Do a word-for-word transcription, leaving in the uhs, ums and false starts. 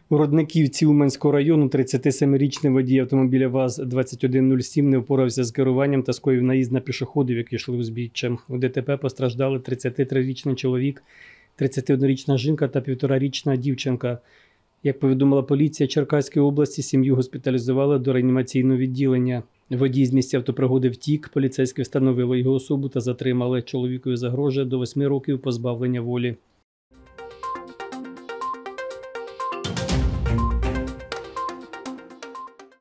У Родниківці Уманського району тридцятисемирічний водій автомобіля ВАЗ двадцять один нуль сім не впорався з керуванням та скоїв наїзд на пішоходів, які йшли узбіччям. У ДТП постраждали тридцятитрирічний чоловік, тридцятиоднорічна жінка та півторарічна дівчинка. Як повідомила поліція Черкаської області, сім'ю госпіталізували до реанімаційного відділення. Водій з місця автопригоди втік, поліцейські встановили його особу та затримали. Чоловікові загрожує до восьми років позбавлення волі.